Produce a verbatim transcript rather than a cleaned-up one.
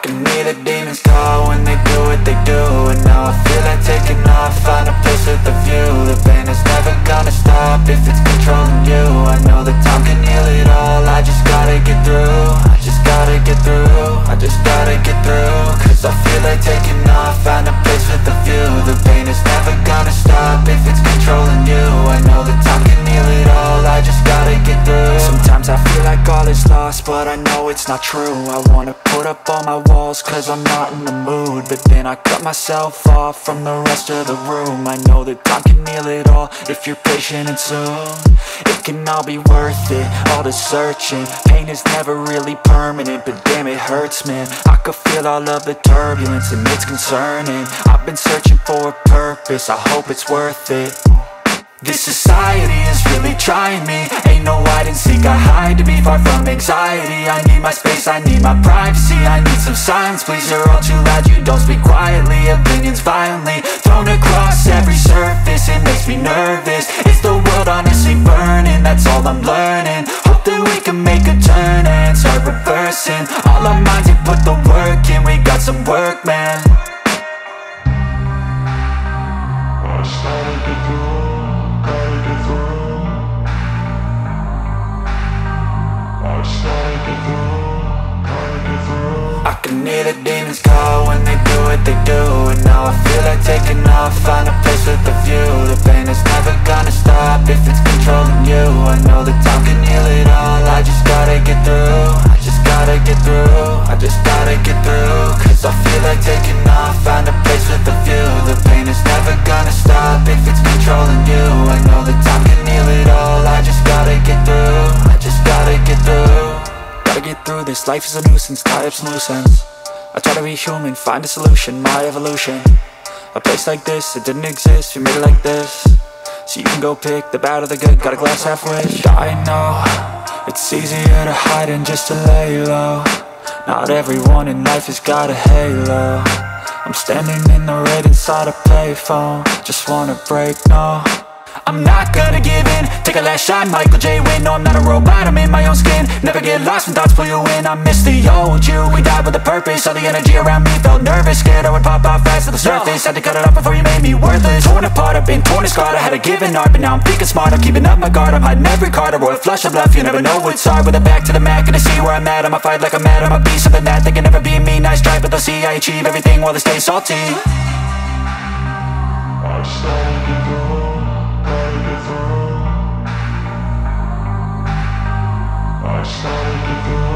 can hear the demons call when they do what they do. And now I feel like taking off, find a place with a view. The pain is never gonna stop if it's controlling you. I know that time can heal it all, I just gotta get through. I just gotta get through, I just gotta get through. Cause I feel like taking off, find a place with a view. The pain is never gonna stop if it's controlling you. I know that time can heal it all, I just gotta get through. Sometimes I feel like all is lost, but I know it's not true. I wanna put up all my walls cause I'm not in the mood, but then I cut myself off from the rest of the room. I know that time can heal it all if you're patient and soon it can all be worth it, all the searching. Pain is never really permanent, but damn it hurts, man. I could feel all of the turbulence and it's concerning. I've been searching for a purpose, I hope it's worth it. This society is really trying me. Ain't no hide and seek, I hide to be far from anxiety. I need my space, I need my privacy. I need some silence, please, you're all too loud. You don't speak quietly, opinions violently thrown across every surface. It makes me nervous, is the world honestly burning? That's all I'm learning. Hope that we can make a turn and start reversing all our minds and put the work in. We got some work, man. I started to do I can hear the demons call when they do what they do. And now I feel like taking off, find a place with a view. The pain is never gonna stop if it's controlling you. I know that time can heal it all, I just gotta get through. I just gotta get through, I just gotta get through. Cause I feel like taking off, find a place with a view. The pain is never gonna stop if it's controlling you. I know that time can heal it all, I just gotta get through. I just gotta get through. Gotta get through this, life is a nuisance, tie up some loose ends. I try to be human, find a solution, my evolution. A place like this, it didn't exist, we made it like this. So you can go pick the bad or the good, got a glass half wish. I know, it's easier to hide than just to lay low. Not everyone in life has got a halo. I'm standing in the red inside a payphone, just wanna break, no. I'm not gonna give in, take a last shot, Michael J. Win. No, I'm not a robot, I'm in my own skin. Never get lost when thoughts pull you in. I miss the old you, we died with a purpose. All the energy around me felt nervous, scared I would pop out fast to the surface. Had to cut it off before you made me worthless. Torn apart, I've been torn and scarred. I had a given art, but now I'm thinking smart. I'm keeping up my guard, I'm hiding every card. A royal flush of bluff, you never know what's hard. With a back to the mat, gonna see where I'm at. I'ma fight like I'm mad, I'ma be something that they can never be me. Nice try, but they'll see I achieve everything while they stay salty. I started to go. I started to do